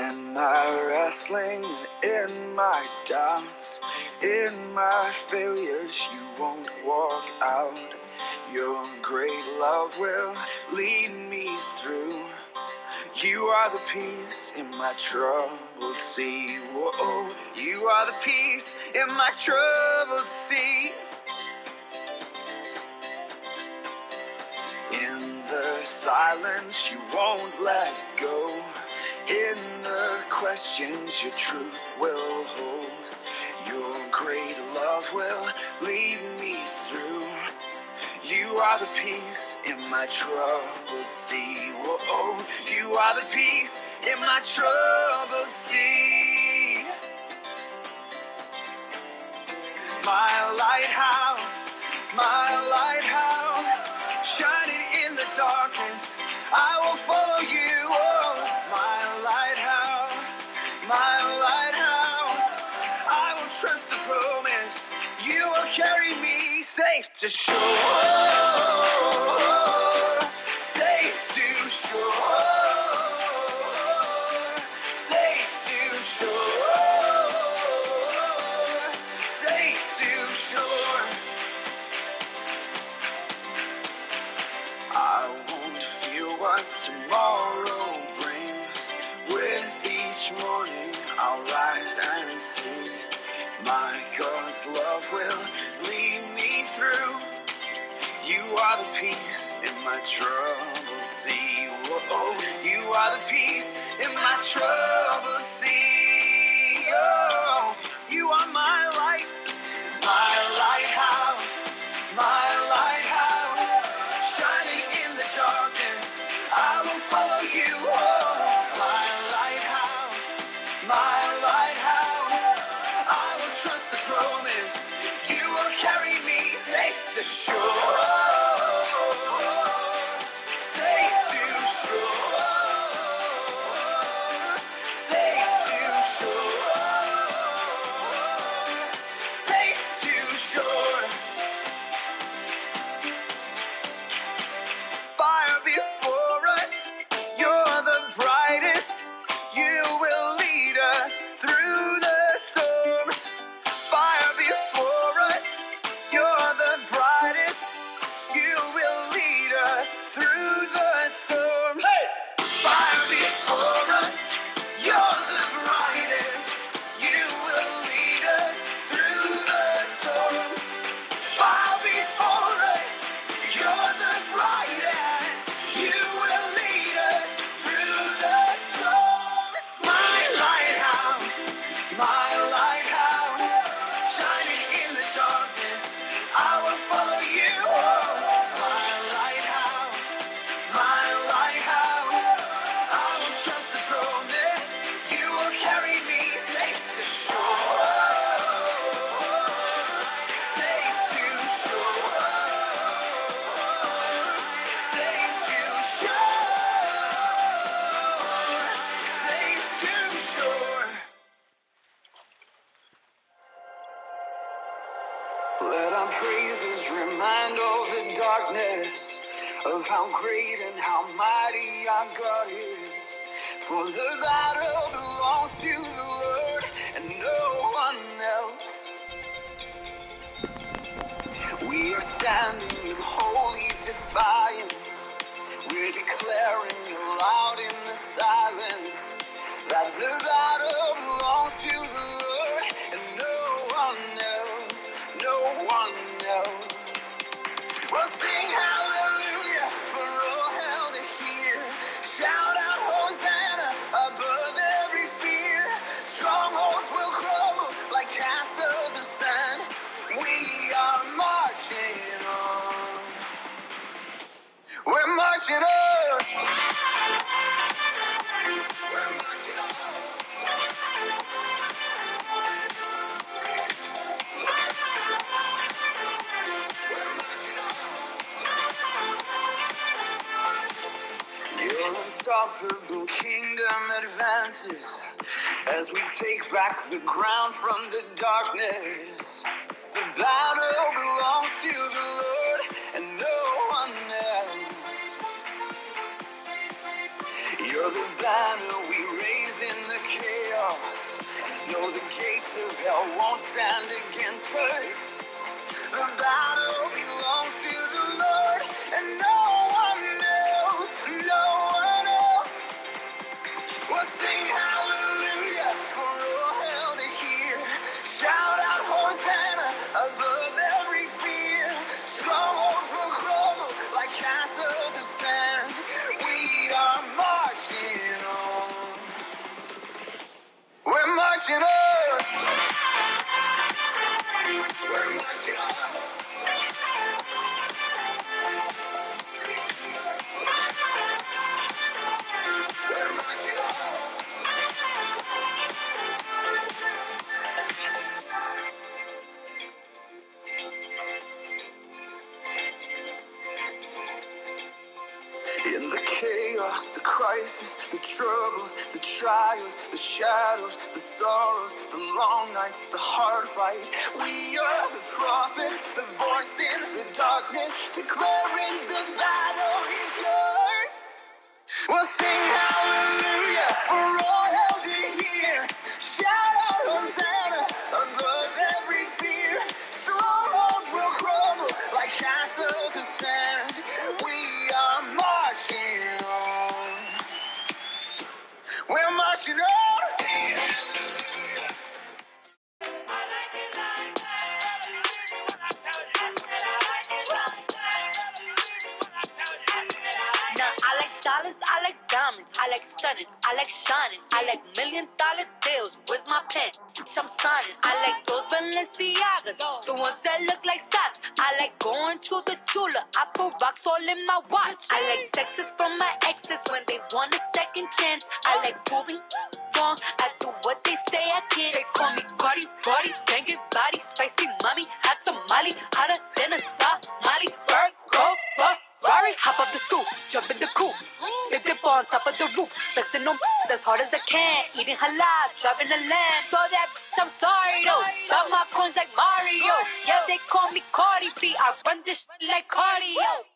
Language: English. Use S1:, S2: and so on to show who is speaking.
S1: In my wrestling and in my doubts, in my failures, you won't walk out. Your great love will lead me through. You are the peace in my troubled sea. Whoa, you are the peace in my troubled sea. In the silence, you won't let go. In the questions, your truth will hold. Your great love will lead me through. You are the peace in my troubled sea. Whoa, you are the peace in my troubled sea. My lighthouse, shining in the darkness, I will follow you. Oh, my lighthouse, I will trust the promise. You will carry me safe to shore, safe to shore, safe to shore, safe to shore. I won't fear what tomorrow brings. With each morning I'll rise and sing. My God's love will lead me through. You are the peace in my troubled sea. Whoa, you are the peace in my troubled sea. Oh, you are my light, my lighthouse, shining in the darkness, I will follow you. Oh, my lighthouse, I will trust the promise. You will carry me safe to shore, safe to shore, safe to shore, safe to shore. Fire before us, you're the brightest. You will lead us through the storms. Fire before us, you're the brightest. You will lead us through the storms. Hey! Fire before us, you're the brightest. You will lead us through the storms. Fire before us, you're the brightest. You will lead us through the storms. My lighthouse, shining in the darkness, I will follow you. Oh, my lighthouse, I will trust the promise. You will carry me safe to shore, safe to shore, safe to shore, safe to shore. Let our praises remind all the darkness of how great and how mighty our God is. For the battle belongs to the Lord and no one else. We are standing in holy defiance. We're declaring loud in the silence that the battle belongs to the Lord and no one else, no one else. We'll sing hallelujah for all hell to hear. Shout out Hosanna above every fear. Strongholds will crumble like castles of sand. We are marching on. We're marching on. We're marching on. We're marching on. Your unstoppable kingdom advances as we take back the ground from the darkness. The battle belongs to the Lord and no one else. You're the banner we raise in the chaos. No, the gates of hell won't stand against us. The battle belongs to the Lord, and no one else, no one else. We'll sing hallelujah for all hell to hear. Shout out Hosanna above every fear. Strongholds will crumble like castles of sand. We are marching on. We're marching on. We're marching on. We're marching on. In the chaos, the crisis, the troubles, the trials, the shadows, the sorrows, the long nights, the hard fight. We are the prophets, the voice in the darkness, declaring the battle is yours. We'll sing hallelujah for all hell to hear. Shout out Hosanna above every fear. Strongholds will crumble like castles of sand. We are marching on. We're marching on. Sing hallelujah.
S2: Now I like dollars, I like diamonds, I like stunning, I like shining, I like $1,000,000 deals. Where's my pen? Bitch, I'm signing. I like those Balenciagas, the ones that look like socks. I like going to the Tula. I put rocks all in my watch. I like texts from my exes when they want a second chance. I like proving wrong. I do what they say I can't. They call me Cardi, banging body, spicy mommy, hot tamale, hotter than a Somali. Virgo, Ferrari, hop up the stoop, jump in the coupe, big dip on top of the roof, flexing on as hard as I can, eating halal, driving a lamb. So that bitch, I'm sorry though, got my coins like Mario. Yeah, they call me Cardi B, I run this shit like cardio.